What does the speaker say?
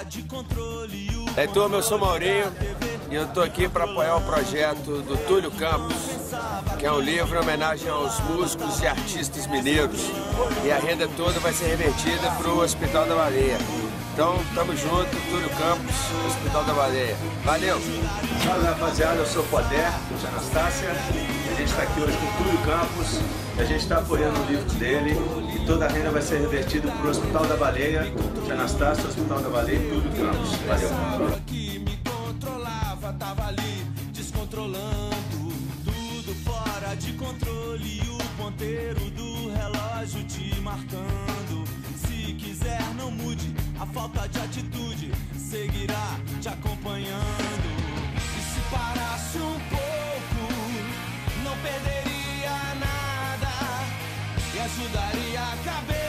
Aí, turma, eu sou Maurinho e eu tô aqui para apoiar o projeto do Túlio Campos, que é um livro em homenagem aos músicos e artistas mineiros. E a renda toda vai ser revertida para o Hospital da Baleia. Então, tamo junto, Túlio Campos, Hospital da Baleia. Valeu! Fala, rapaziada, eu sou o Poder, de Anastácia. A gente está aqui hoje com o Túlio Campos. A gente está apoiando o livro dele e toda a renda vai ser revertida para o Hospital da Baleia, de Anastácia, Hospital da Baleia e Túlio Campos. Valeu! Que me controlava, tava ali descontrolando, tudo fora de controle, o ponteiro do relógio te marcando. Se quiser não mude, a falta de atitude seguirá te acompanhando. E se parasse um pouco, não perderia nada e ajudaria a cabeça.